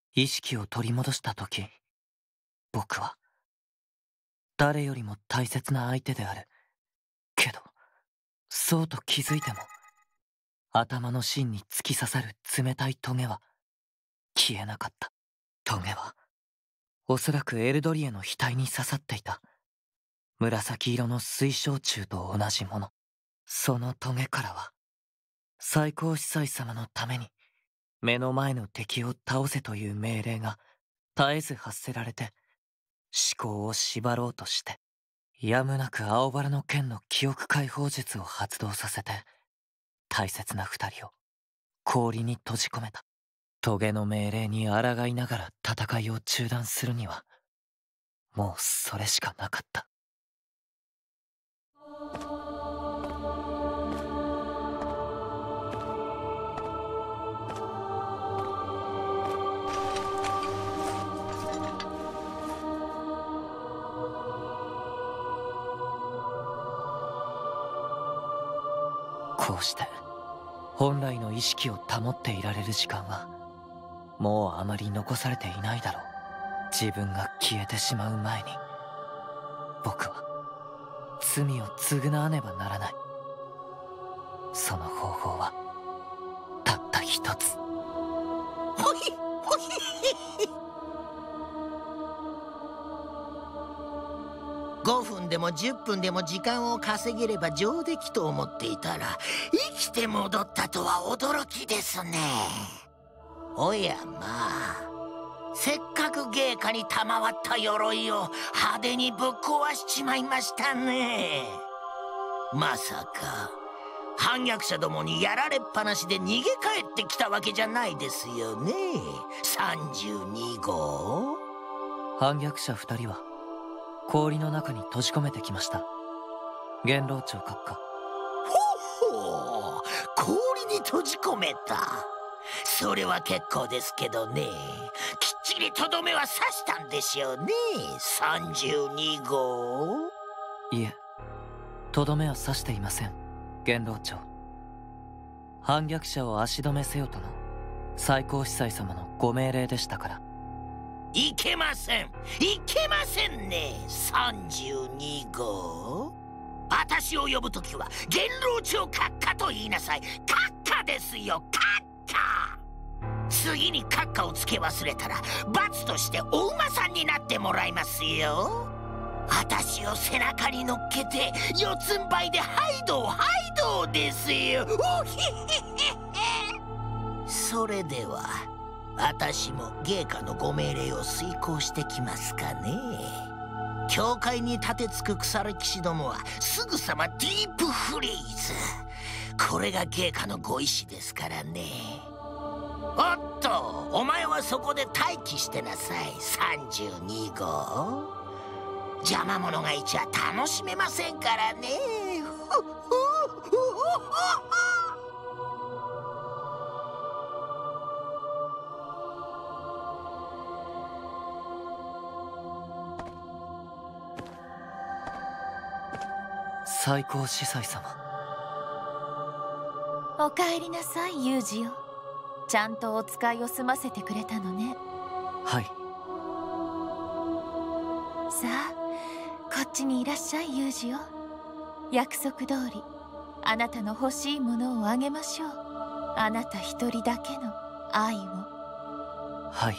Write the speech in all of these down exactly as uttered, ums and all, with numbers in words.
意識を取り戻した時、僕は誰よりも大切な相手であるけど、そうと気づいても頭の芯に突き刺さる冷たいトゲは消えなかった。トゲはおそらくエルドリエの額に刺さっていた紫色の水晶柱と同じもの。そのトゲからは最高司祭様のために目の前の敵を倒せという命令が絶えず発せられて、思考を縛ろうとしてやむなく青バラの剣の記憶解放術を発動させて大切な二人を氷に閉じ込めた。トゲの命令に抗いながら戦いを中断するにはもうそれしかなかった。こうして本来の意識を保っていられる時間はもうあまり残されていないだろう。自分が消えてしまう前に僕は罪を償わねばならない。その方法はたった一つ。 ほひほひごふんでもじゅっぷんでも時間を稼げれば上出来と思っていたら生きて戻ったとは驚きですね。おやまあ、せっかく芸家に賜った鎧を派手にぶっ壊しちまいましたね。まさか反逆者どもにやられっぱなしで逃げ帰ってきたわけじゃないですよね、さんじゅうにごう。 反逆者二人は氷の中に閉じ込めてきました。元老庁閣下。 ほほう、氷に閉じ込めた。それは結構ですけどね、きっちりとどめは刺したんでしょうね、さんじゅうにごう。 いえ、とどめは刺していません、元老庁。反逆者を足止めせよとの最高司祭様のご命令でしたから。 いけません、いけませんね、さんじゅうにごう。私を呼ぶときは元老庁閣下と言いなさい。閣下ですよ、閣下。次に閣下をつけ忘れたら罰としてお馬さんになってもらいますよ。私を背中に乗っけて四つん這いでハイドハイドですよ。おひひひひ。それでは私も芸家のご命令を遂行してきますかね。教会に立てつく腐れ騎士どもはすぐさまディープフリーズ。これが芸家のご意志ですからね。おっと、お前はそこで待機してなさい、さんじゅうにごう。邪魔者がいちゃ楽しめませんからね。 最高司祭様。 おかえりなさい、ユージよ。ちゃんとお使いを済ませてくれたのね。 はい。 さあ、こっちにいらっしゃい、ユージよ。約束通りあなたの欲しいものをあげましょう。あなた一人だけの愛を。 はい。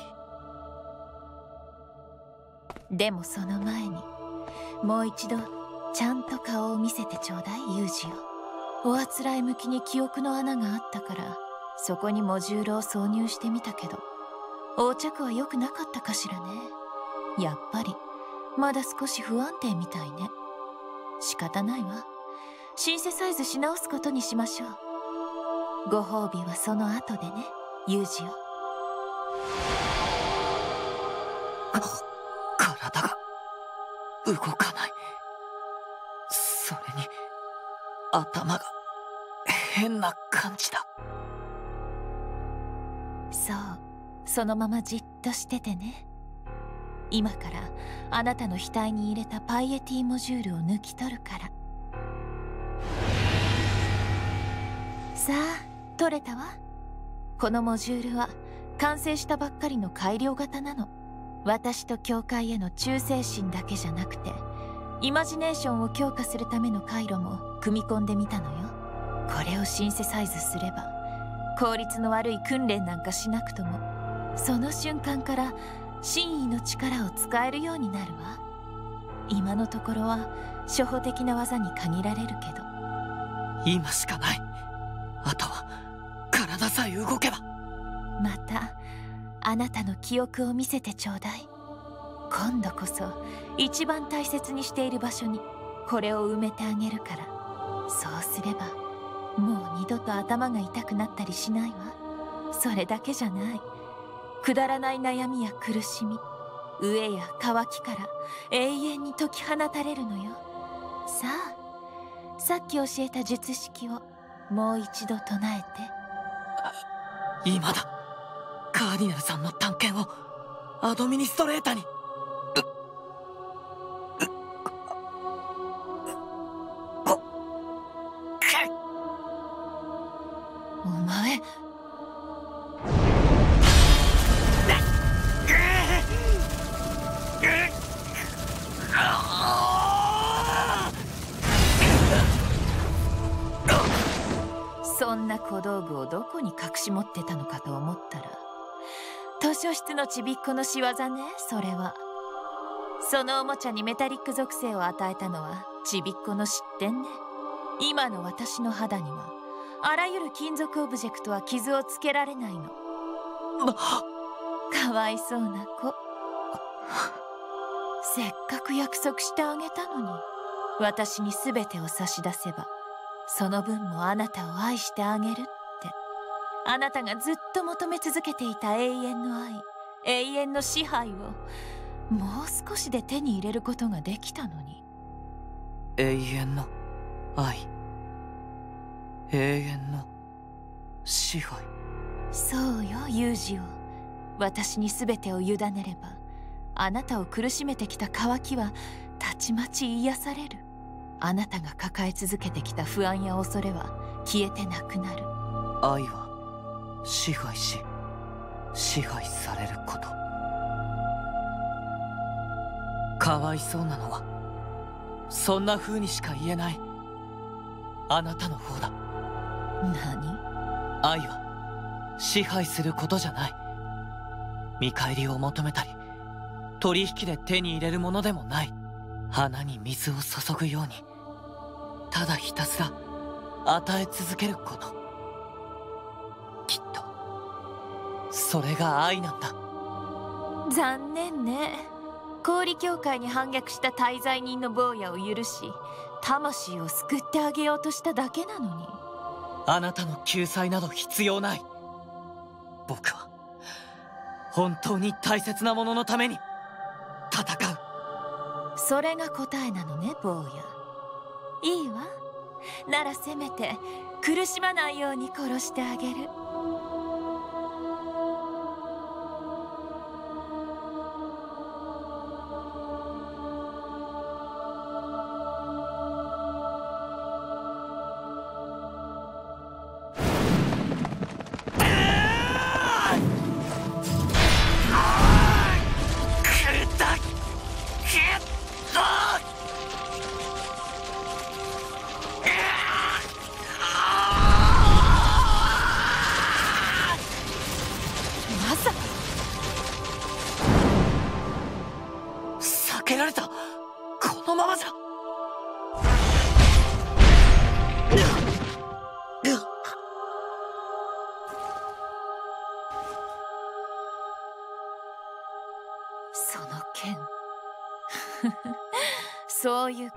でもその前にもう一度ちゃんと顔を見せてちょうだい、ユージよ。おあつらい向きに記憶の穴があったからそこにモジュールを挿入してみたけど、横着は良くなかったかしらね。やっぱりまだ少し不安定みたいね。仕方ないわ。シンセサイズし直すことにしましょう。ご褒美はその後でね、ユージよ。 体が動かない。それに頭が変な感じだ。 そう、そのままじっとしててね。今からあなたの額に入れたパイエティモジュールを抜き取るから。さあ、取れたわ。このモジュールは完成したばっかりの改良型なの。私と教会への忠誠心だけじゃなくて、イマジネーションを強化するための回路も組み込んでみたのよ。これをシンセサイズすれば効率の悪い訓練なんかしなくとも、その瞬間から真意の力を使えるようになるわ。今のところは初歩的な技に限られるけど。 今しかない。あとは体さえ動けば。 またあなたの記憶を見せてちょうだい。今度こそ一番大切にしている場所にこれを埋めてあげるから。そうすればもう二度と頭が痛くなったりしないわ。それだけじゃない。くだらない悩みや苦しみ、飢えや渇きから永遠に解き放たれるのよ。さあ、さっき教えた術式をもう一度唱えて。 今だ。カーディナルさんの探検をアドミニストレーターに。 お前、そんな小道具をどこに隠し持ってたのかと思ったら、図書室のちびっこの仕業ね。それはそのおもちゃにメタリック属性を与えたのはちびっこの失点ね。今の私の肌にはあらゆる金属オブジェクトは傷をつけられないの。かわいそうな子。せっかく約束してあげたのに。私に全てを差し出せばその分もあなたを愛してあげるって。あなたがずっと求め続けていた永遠の愛、永遠の支配をもう少しで手に入れることができたのに。 永遠の愛、永遠の支配。 そうよ、ユージを。私に全てを委ねればあなたを苦しめてきた渇きはたちまち癒される。あなたが抱え続けてきた不安や恐れは消えてなくなる。 愛は支配し支配されること。かわいそうなのはそんな風にしか言えないあなたの方だ。 何？ 愛は支配することじゃない。見返りを求めたり取引で手に入れるものでもない。花に水を注ぐようにただひたすら与え続けること。きっとそれが愛なんだ。 残念ね。氷協会に反逆した大罪人の坊やを許し魂を救ってあげようとしただけなのに。 あなたの救済など必要ない。僕は本当に大切なもののために戦う。 それが答えなのね、坊や。いいわ。ならせめて苦しまないように殺してあげる。 避けられた。このままじゃ。 その剣そういうこと。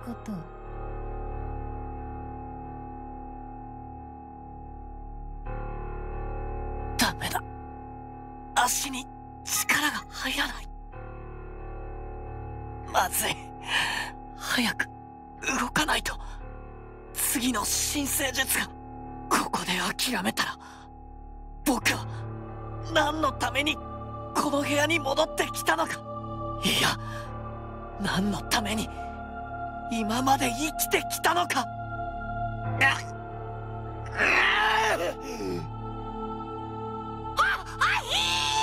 ダメだ。足に力が入らない。まずい。早く動かないと。次の新生術がここで諦めたら僕は何のためにこの部屋に戻ってきたのか。いや、何のために今まで生きてきたのか。 あっ、あひー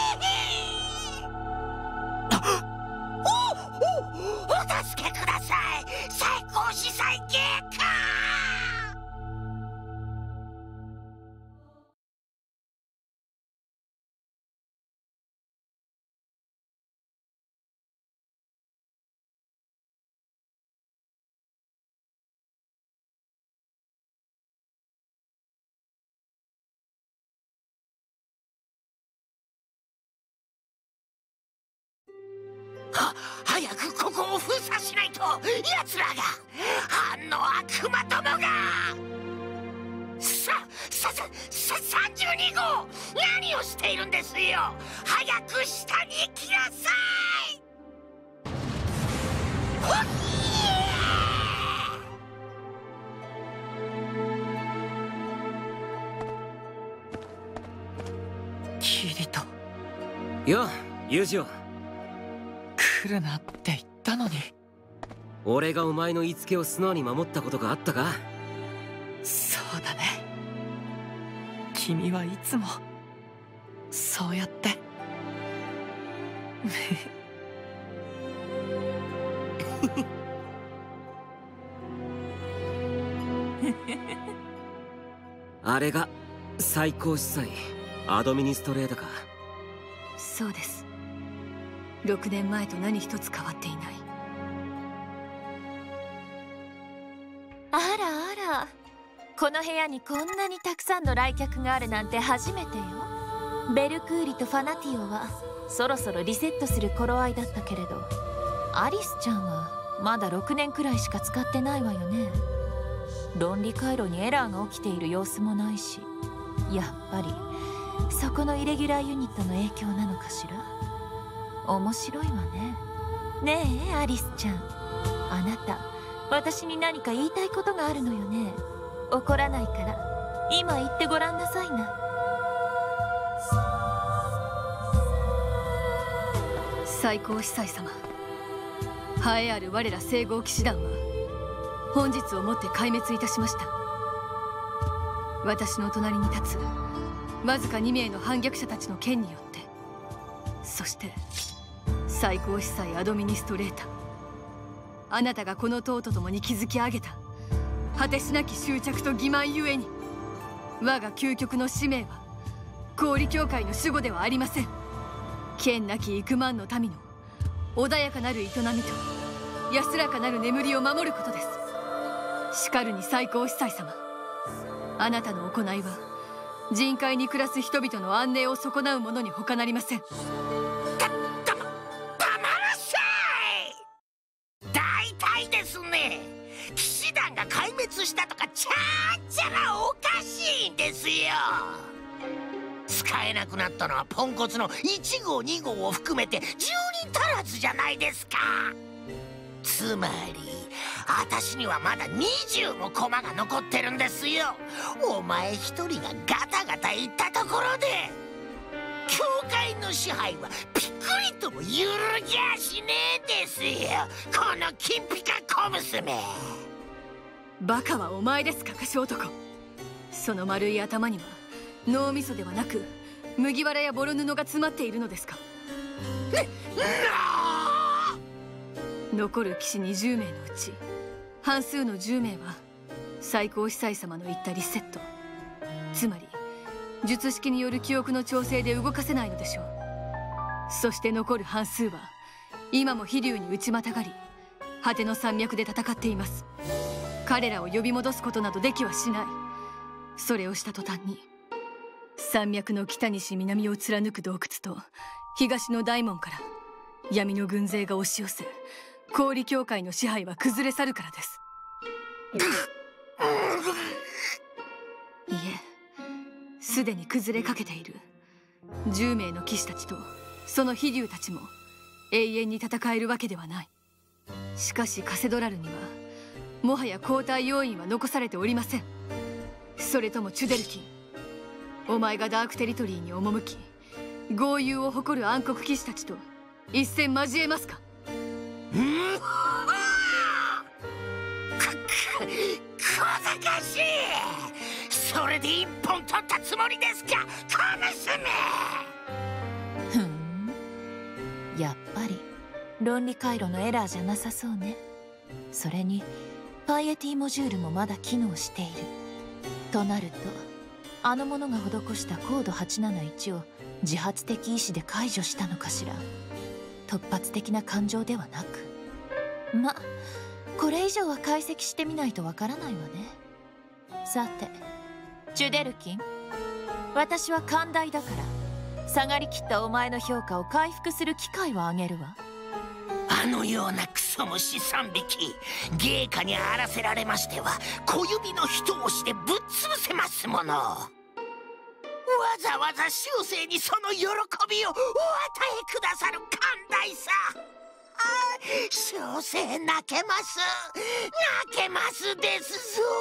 は早くここを封鎖しないと奴らがあの悪魔どもがさささささんじゅうにごう何をしているんですよ。早く下に行きなさい。ほっキリト。 よユージオ。 来るなって言ったのに。 俺がお前の言いつけを素直に守ったことがあったか。 そうだね。君はいつもそうやってあれが最高司祭アドミニストレータか。 そうです。ろくねんまえと何一つ変わっていない。 あらあら、この部屋にこんなにたくさんの来客があるなんて初めてよ。ベルクーリとファナティオはそろそろリセットする頃合いだったけれど、アリスちゃんはまだろくねんくらいしか使ってないわよね。論理回路にエラーが起きている様子もないし、やっぱりそこのイレギュラーユニットの影響なのかしら。面白いわね。ねえアリスちゃん、あなた私に何か言いたいことがあるのよね。怒らないから今言ってごらんなさいな。 最高司祭様、栄えある我ら聖号騎士団は本日をもって壊滅いたしました。私の隣に立つわずかにめいの反逆者たちの剣によって、そして最高司祭アドミニストレーター、あなたがこの塔と共に築き上げた果てしなき執着と欺瞞ゆえに、我が究極の使命は氷教会の守護ではありません。剣なき幾万の民の穏やかなる営みと安らかなる眠りを守ることです。しかるに最高司祭様、あなたの行いは人海に暮らす人々の安寧を損なうものに他なりません。 だ、だ、黙らさい。大体ですね、騎士団が壊滅したとかちゃっちゃらおかしいんですよ。使えなくなったのはポンコツのいちごうにごうを含めてじゅうにん足らずじゃないですか。つまり私にはまだにじゅうも駒が残ってるんですよ。お前一人がガタガタ言ったところで教会の支配はピクリとも揺るぎゃしねえですよ、この金ピカ小娘。 バカはお前ですか、かし男。その丸い頭には脳みそではなく麦わらやボロ布が詰まっているのですか。 ね、 残る騎士にじゅうめいのうち半数のじゅうめいは最高司祭様の言ったリセット、つまり術式による記憶の調整で動かせないのでしょう。そして残る半数は今も飛竜に打ちまたがり果ての山脈で戦っています。彼らを呼び戻すことなどできはしない。それをした途端に山脈の北西南を貫く洞窟と東の大門から闇の軍勢が押し寄せ、氷教会の支配は崩れ去るからです。いえ、すでに崩れかけているじゅうめいの騎士たちとその飛竜たちも永遠に戦えるわけではない。しかしカセドラルにはもはや交代要員は残されておりません。それともチュデルキン、お前がダークテリトリーに赴き豪遊を誇る暗黒騎士たちと一戦交えますか。 うんこ小賢しい。それで一本取ったつもりですか、小娘。 ふん、やっぱり論理回路のエラーじゃなさそうね。それにパイエティモジュールもまだ機能しているとなると、あの者が施したコードはちなないちを自発的意志で解除したのかしら。突発的な感情ではなく、ま、これ以上は解析してみないとわからないわね。さてチュデルキン、私は寛大だから下がりきったお前の評価を回復する機会をあげるわ。 あのようなクソ虫さんびき芸家にあらせられましては小指の一押しでぶっ潰せますもの。わざわざ終生にその喜びをお与えくださる寛大さ。終生泣けます泣けますですぞ。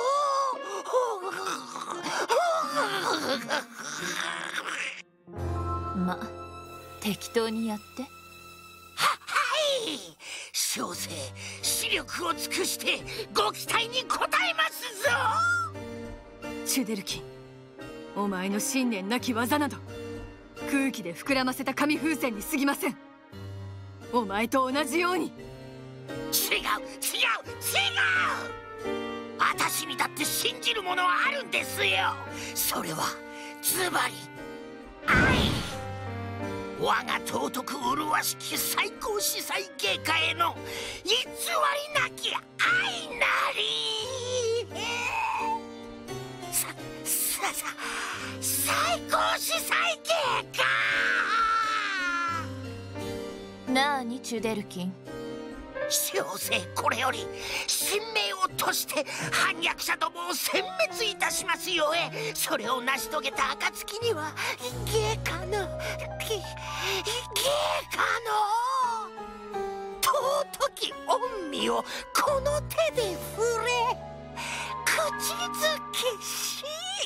ま、適当にやって。 は、はい。小生視力を尽くしてご期待に応えますぞ。 チュデルキン、お前の信念なき技など空気で膨らませた紙風船に過ぎません。お前と同じように。 違う違う違う。私にだって信じるものはあるんですよ。それはズバリ愛。我が尊く麗しき最高司祭芸家への偽りなき愛なり。さささ最高司祭芸家。 なあにチュデルキン。 小生これより神明を賭して反逆者どもを殲滅いたしますよえ。それを成し遂げた暁には芸家の芸家の尊き御身をこの手で触れ口づけし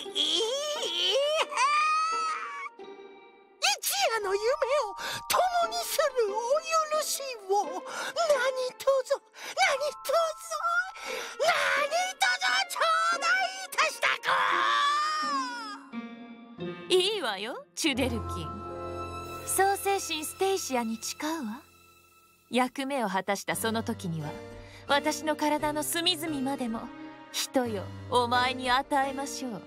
一夜の夢を共にするお許しを何とぞ何とぞ何とぞ頂戴いたしたく。 いいわよチュデルキン。創世神ステイシアに誓うわ。役目を果たしたその時には私の体の隅々までも人よお前に与えましょう。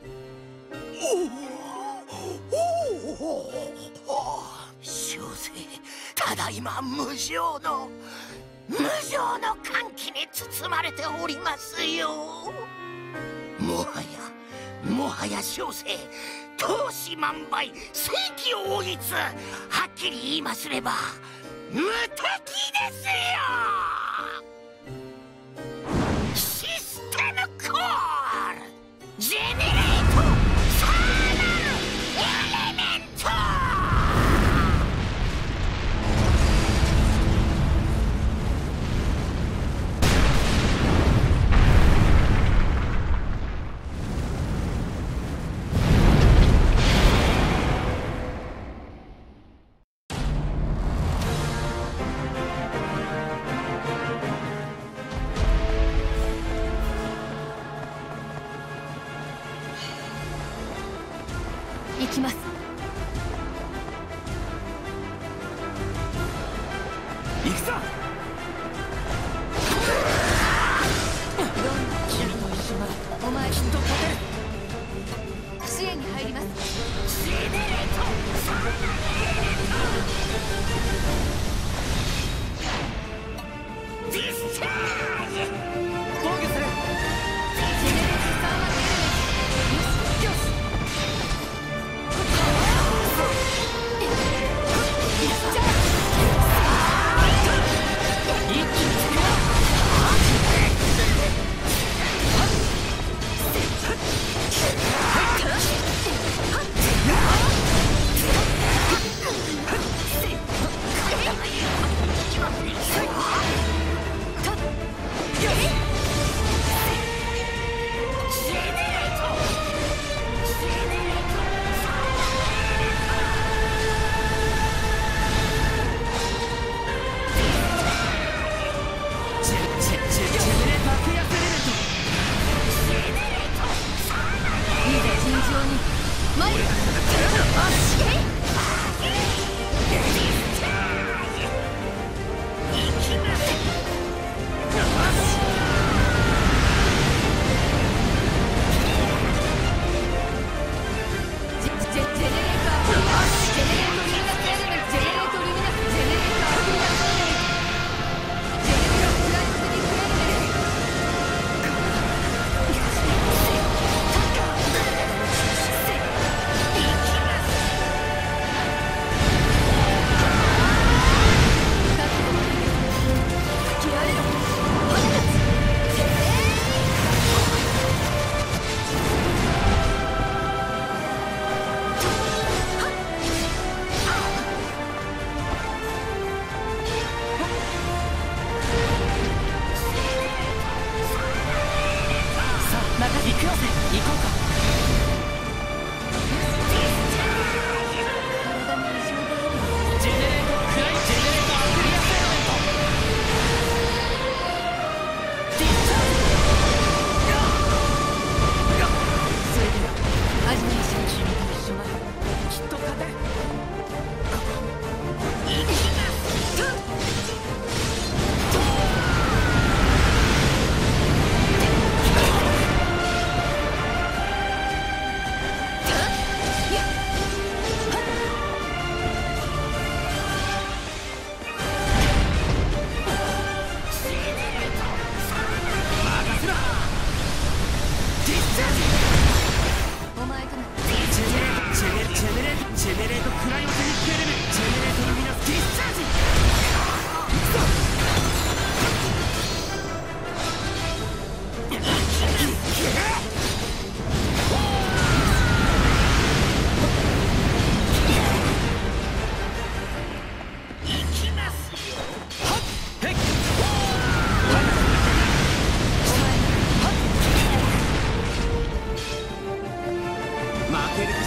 小生ただいま無情の無情の歓喜に包まれておりますよ。もはやもはや小生闘志満売正気を追いつはっきり言いますれば無敵ですよ。システムコールジェネレートサーナルエレメント。 行きます。 行くぞ。 どんな君の意志ならお前きっと勝てる。支援に入ります。 ジェネレートサーナルエレメントディスチャージ。 防御する。 ジェネレートサーナルエレメント。よしよし。 よし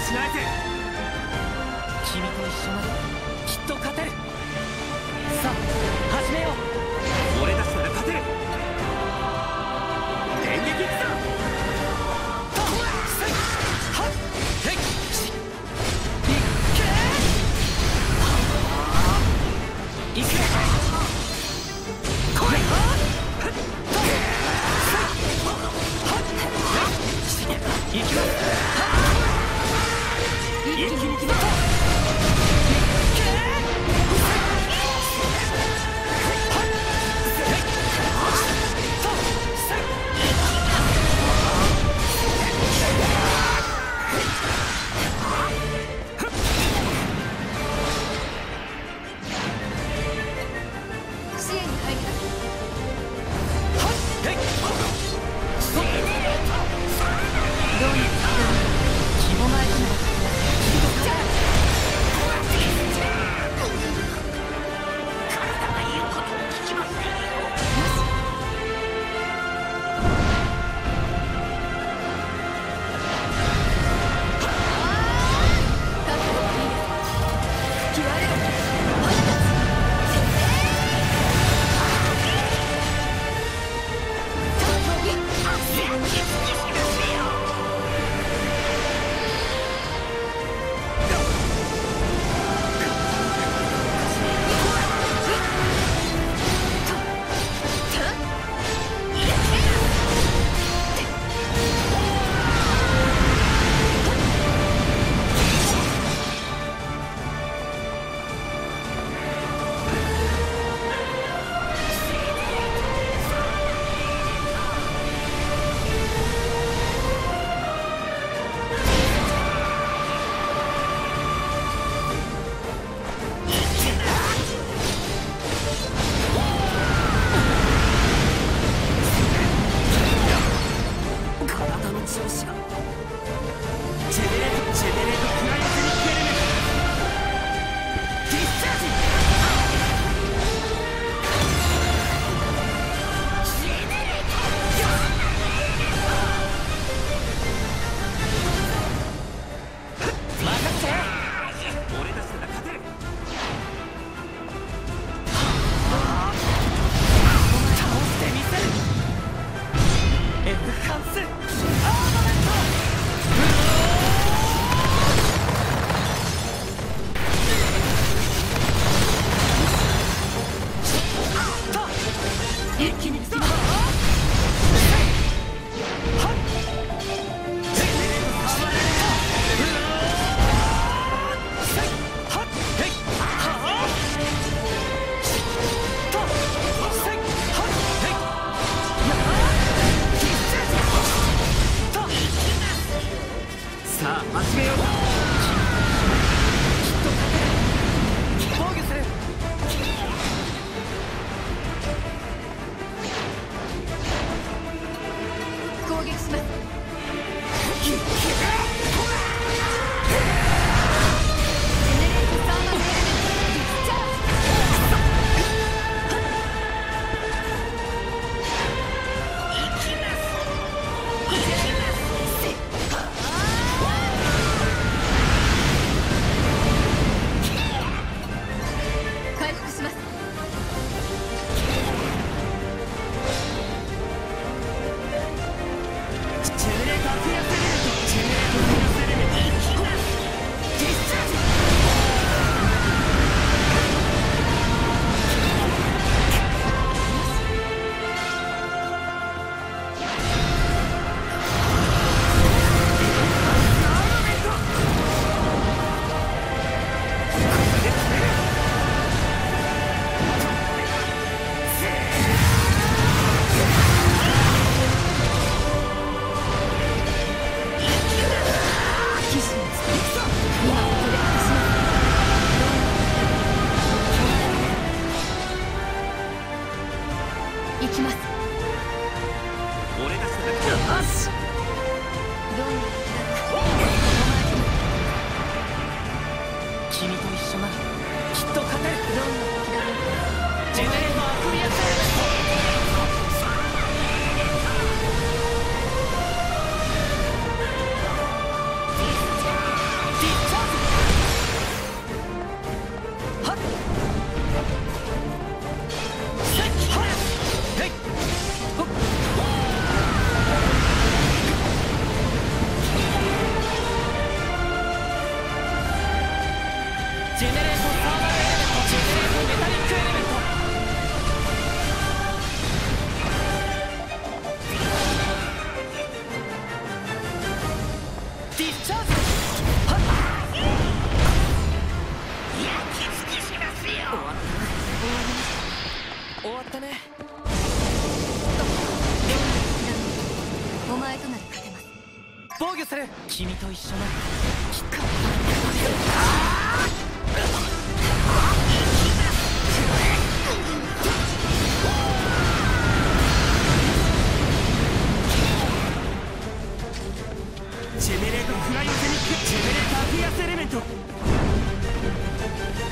しなえて。 君と一緒ならきっと勝てる。さあ始めよう。 俺たちなら勝てる。電撃いくぞ。 いくよ。行きます。一気に決まった。 視野に入ります。どうにか気も前になる。 体が言うことを聞きませんよ。 ディスチャージ。 焼き尽くしますよ。 終わったね。 お前となら勝てます。 防御する。君と一緒のキック。 ジェネレートフライオゼニックジェネレーターフィアスエレメント。